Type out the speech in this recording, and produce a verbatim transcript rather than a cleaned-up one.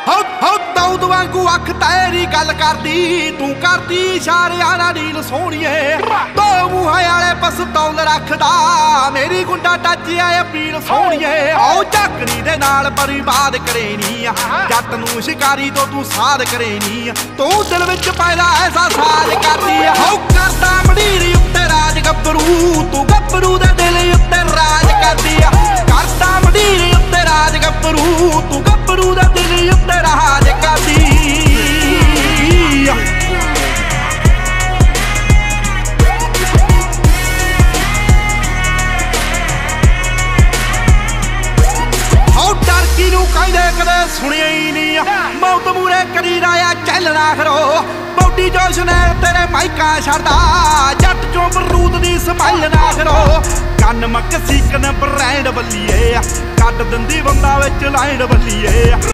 ਹੋ ਹੋ ਦੌਦ ਵਾਂਗੂ ਅੱਖ ਤੇਰੀ ਗੱਲ ਕਰਦੀ ਤੂੰ ਕਰਦੀ ਇਸ਼ਾਰਿਆਂ ਨਾਲ ਨੀਲ ਸੋਹਣੀਏ ਦੋ ਮੂੰਹਾਂ ਵਾਲੇ ਪਸਤੌਲ ਰੱਖਦਾ ਮੇਰੀ ਗੁੰਡਾ ਟੱਚ ਆਏ ਅਪੀਲ ਸੋਹਣੀਏ ਆਓ ਝਾਕਰੀ ਦੇ ਨਾਲ ਬਰਬਾਦ ਕਰੇਨੀ ਆ ਜੱਟ ਨੂੰ ਸ਼ਿਕਾਰੀ ਤੋਂ ਤੂੰ ਸਾਧ ਕਰੇਨੀ ਆ ਤੂੰ ਦਿਲ ਵਿੱਚ ਪੈਦਾ ਐਸਾ ਸਾਜ ਕਰਦੀ ਆ ਹੋ ਕਰਦਾ ਮੰਡੀਰ ਉੱਤੇ ਰਾਜ ਗੱਭਰੂ ਤੂੰ ਗੱਭਰੂ ਦੇ ਦਿਲ ਉੱਤੇ ਰਾਜ ਕਰਦੀ ਆ ਕਰਦਾ ਮੰਡੀਰ ਉੱਤੇ ਰਾਜ ਗੱਭਰੂ ਤੂੰ ਗੱਭਰੂ ਦੇ ਦਿਲ ਉੱਤੇ ਰਾਜ ਕਰਦੀ ਆ ਨੂੰ ਕਹਿੰਦੇ ਕਦੇ ਸੁਣਿਆ ਹੀ ਨਹੀਂ ਮੌਤ ਮੂਰੇ ਕਰੀ ਰਾਇਆ ਚੱਲਣਾ ਖਰੋ ਬੌਡੀ ਜੋਸ਼ ਨੇ ਤੇਰੇ ਮਾਈਕਾ ਛੱਡਦਾ ਜੱਟ ਚੋਂ ਬਰੂਦ ਦੀ ਸਮਾਈਲ ਨਾ ਖਰੋ ਕੰਨ ਮੱਕ ਸੀਕਨ ਬ੍ਰਾਂਡ ਬੱਲੀਏ ਕੱਢ ਦਿੰਦੀ ਬੰਦਾ ਵਿੱਚ ਲਾਈਨ ਬੱਲੀਏ।